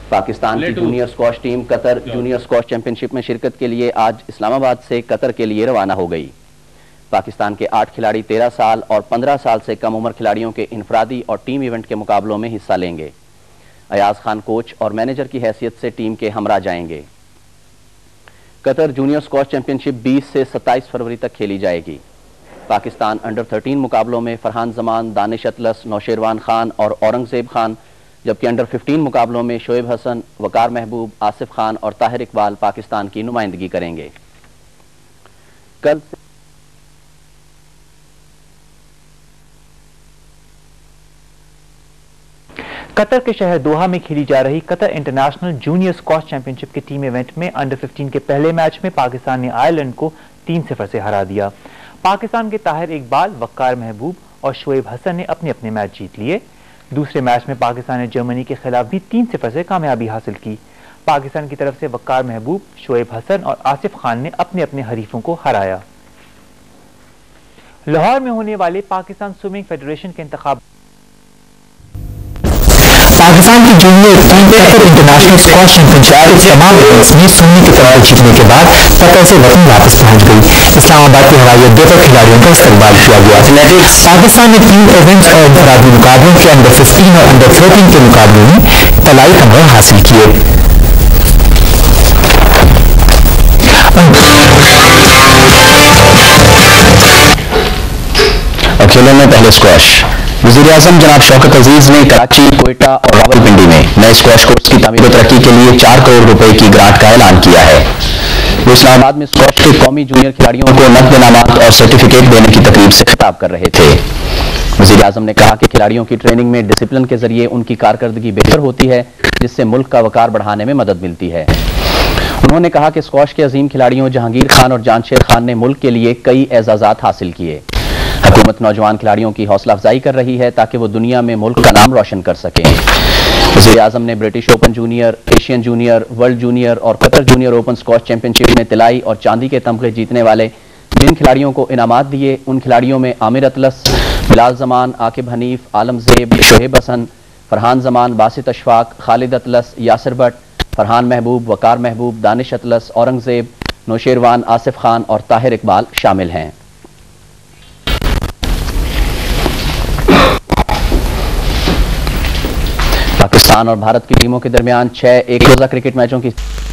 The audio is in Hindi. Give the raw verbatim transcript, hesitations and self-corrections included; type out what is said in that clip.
पाकिस्तान की junior squash team Qatar junior squash championship में शिरकत के लिए आज इस्लामाबाद से कतर के लिए रवाना हो गई। पाकिस्तान के आठ खिलाड़ी तेरह साल और पंद्रह साल से कम उम्र खिलाड़ियों के इनफरादी और टीम इवेंट के मुकाबलों में हिस्सा लेंगे। अयाज खान कोच और मैनेजर की हैसियत से टीम के हमरा जाएंगे। कतर जूनियर स्क्वाश चैंपियनशिप बीस से सत्ताईस फरवरी तक खेली जाएगी। पाकिस्तान अंडर तेरह मुकाबलों में फरहान जमान, दानिश अतलस, नौशेरवान खान और औरंगजेब खान, जबकि अंडर पंद्रह मुकाबलों में शोएब हसन, वकार महबूब, आसिफ खान और ताहिर इकबाल पाकिस्तान की नुमाइंदगी करेंगे। कल कतर के शहर दोहा में खेली जा रही Qatar international junior squash championship के टीम इवेंट में अंडर पंद्रह के पहले मैच में पाकिस्तान ने आयरलैंड को तीन सिफर से हरा दिया। पाकिस्तान के ताहिर इकबाल, वकार महबूब और शोएब हसन ने अपने अपने मैच जीत लिए। दूसरे मैच में पाकिस्तान ने जर्मनी के खिलाफ भी तीन सिफर से कामयाबी हासिल की। पाकिस्तान की तरफ से वकार महबूब, शोएब हसन और आसिफ खान ने अपने अपने हरीफों को हराया। लाहौर में होने वाले पाकिस्तान स्विमिंग फेडरेशन के इंतखाब पाकिस्तान की junior team Qatar international squash championship के तमाम इवेंट्स में सोने के तमगा जीतने के बाद कतर से वतन वापस पहुंच गई। इस्लामाबाद के हवाई अड्डे पर खिलाड़ियों का इस्तकबाल किया गया। एथलेटिक्स पाकिस्तान ने तीन इवेंट्स और इनफरादी मुकाबलों के अंडर पंद्रह और अंडर तेरह के मुकाबलों में तलाई तमगा हासिल किए। और खेलों में पहले स्क्वाश वज़ीर-ए-आज़म जनाब शौकत अजीज ने कराची, कोयटा और रावलपिंडी में नए स्क्वाश कोर्स की तामीर और तरक्की के लिए चार करोड़ रुपए की ग्रांट का ऐलान किया है। वो इस्लामाबाद में स्क्वाश के कौमी जूनियर खिलाड़ियों को नकद इनामात और सर्टिफिकेट देने की तकरीब से खिताब कर रहे थे। वज़ीर-ए-आज़म ने कहा कि खिलाड़ियों की ट्रेनिंग में डिसिप्लिन के जरिए उनकी कारकर्दगी बेहतर होती है, जिससे मुल्क का वकार बढ़ाने में मदद मिलती है। उन्होंने कहा कि स्क्वाश के अजीम खिलाड़ियों जहांगीर खान और जानशेर खान ने मुल्क के लिए कई एजाजात हासिल किए। हुकूमत नौजवान खिलाड़ियों की हौसला अफजाई कर रही है ताकि वो दुनिया में मुल्क का नाम रोशन कर सकें। वज़ीर-ए-आज़म ने British Open junior, Asian junior, world junior और Qatar junior open squash championship में तिलाई और चांदी के तमगे जीतने वाले जिन खिलाड़ियों को इनामात दिए, उन खिलाड़ियों में आमिर अतलस, बिलाल जमान, आकिब हनीफ, आलमजेब, शोएब हसन, फरहान जमान, बासित अशफाक, खालिद अतलस, यासिर भट्ट, फरहान महबूब, वकार महबूब, दानिश अतलस, औरंगजेब, नौशेरवान, आसिफ खान और ताहिर इकबाल शामिल हैं। पाकिस्तान और भारत की टीमों के दरमियान छह एक रोजा क्रिकेट मैचों की